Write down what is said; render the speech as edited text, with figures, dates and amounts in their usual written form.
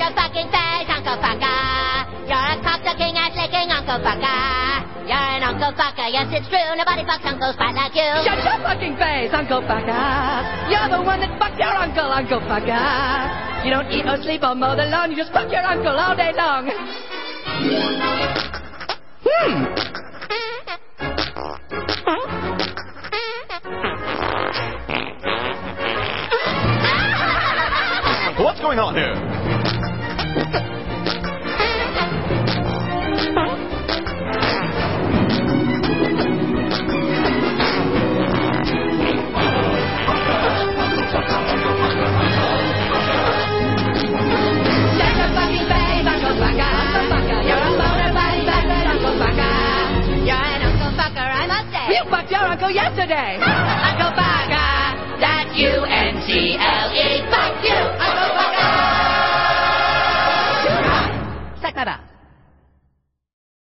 your fucking face, Uncle Fucker. You're a cock-sucking, ass-licking Uncle Fucker. You're an Uncle Fucker, yes it's true. Nobody fucks uncles quite like you. Shut your fucking face, Uncle Fucker. You're the one that fucked your uncle, Uncle Fucker. You don't eat or sleep or mow the lawn, you just fuck your uncle all day long. What's going on here? You fucked your uncle yesterday.